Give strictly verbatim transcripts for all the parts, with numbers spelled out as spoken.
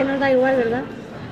que nos da igual, ¿verdad?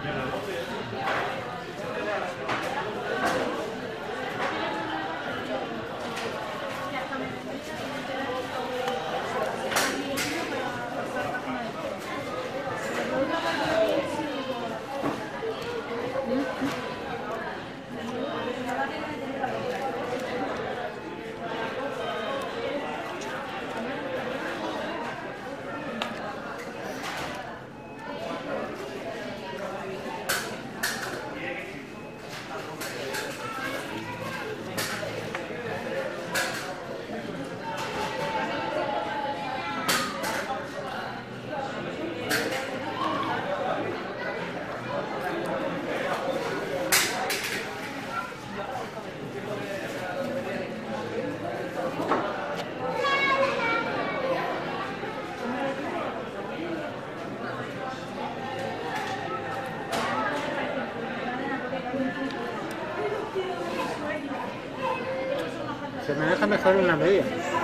Se me deja mejor una media.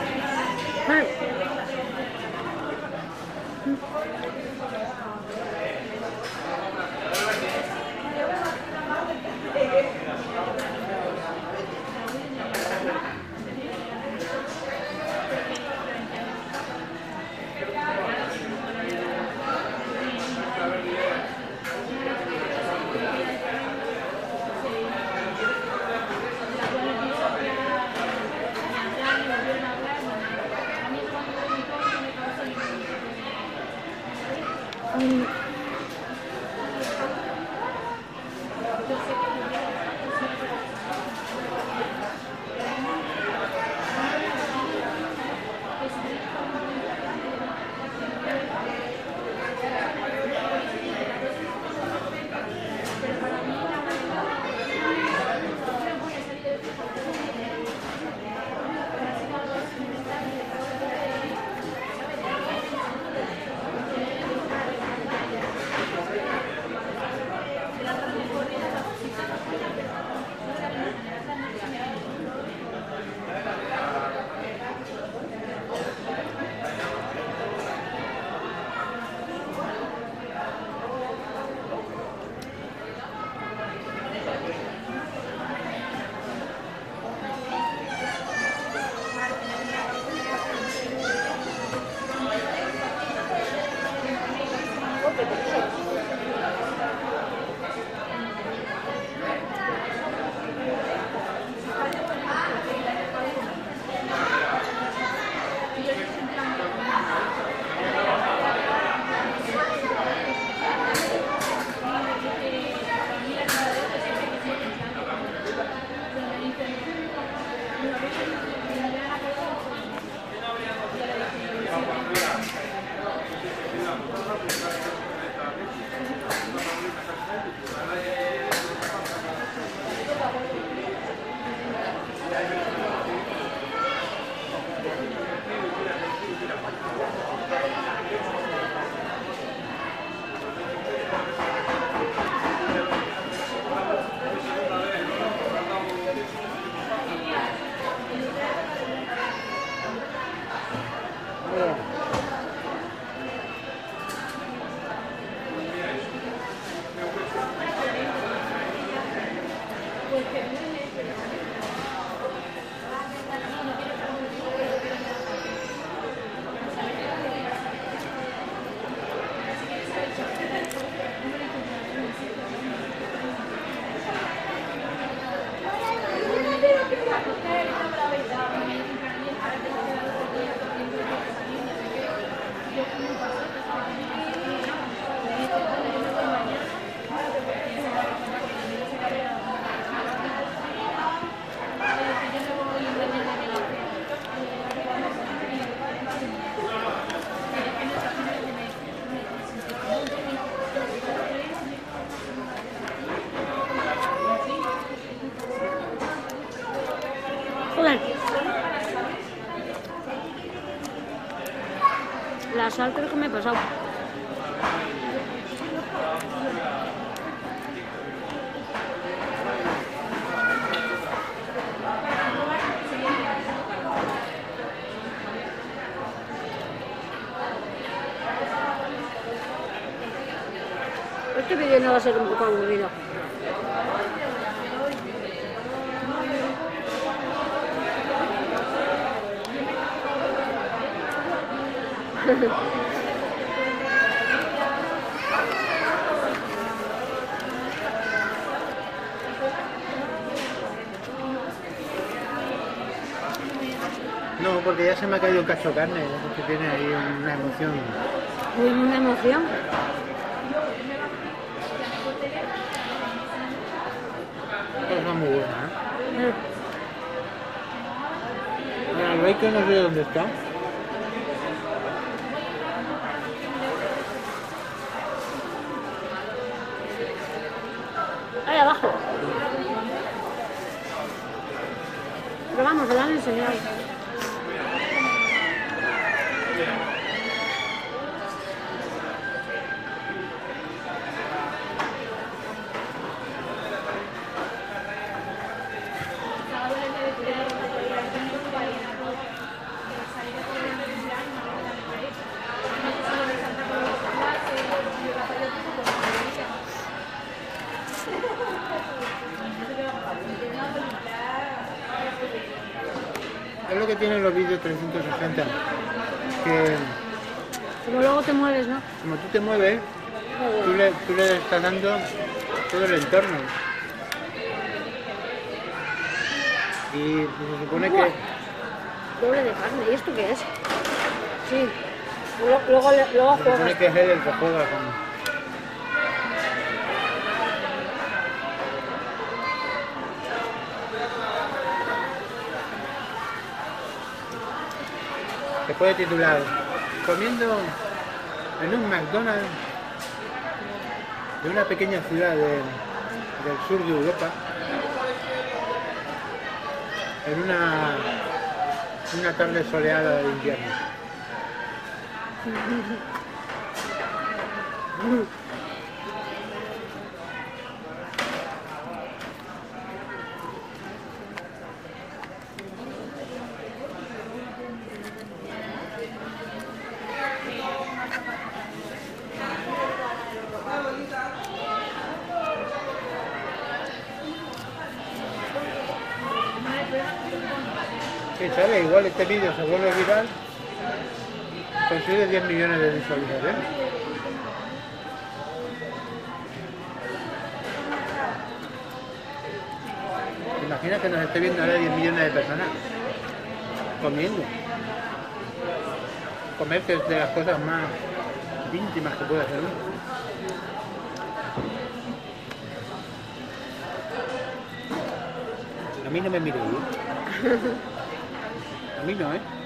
La sal creo que me he pasado. Este vídeo no va a ser un poco aburrido. No, porque ya se me ha caído un cacho de carne, porque tiene ahí una emoción. Uy, una emoción. Cosa muy buena, ¿eh? Eh, Ahora, el bacon no sé dónde está. Ahí abajo. Pero vamos, se lo han enseñado. Es lo que tienen los vídeos trescientos sesenta, que Pero luego te mueves, ¿no? como tú te mueves, tú le, tú le estás dando todo el entorno. Y se supone que Doble de carne. ¿Y esto qué es? Sí. Luego, luego, le- luego se supone juegas. que es él el que juega con. Se puede titular comiendo en un McDonald's de una pequeña ciudad de- del sur de Europa en una, una tarde soleada de invierno. Sí, sale, igual este vídeo se vuelve viral, consigue diez millones de visualizaciones. ¿Te imaginas que nos esté viendo ahora diez millones de personas comiendo? Comer, que es de las cosas más íntimas que puede hacer uno. A mí no me miréis, ¿eh? A mí no, ¿eh?